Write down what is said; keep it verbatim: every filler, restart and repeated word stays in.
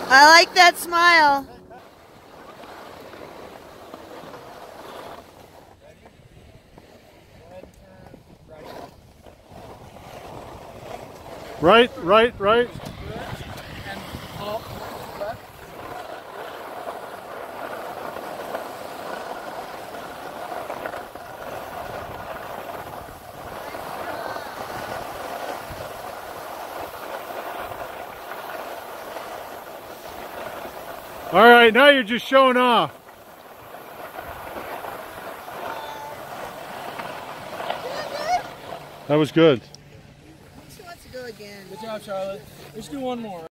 I like that smile. Right, right, right. And up, left. All right, now you're just showing off. That was good. She wants to go again. Good job, Charlotte. Let's do one more.